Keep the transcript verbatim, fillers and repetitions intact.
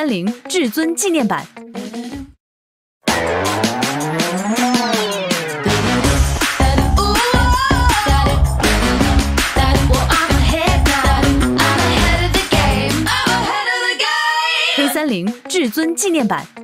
三零至尊纪念版。K 三零至尊纪念版。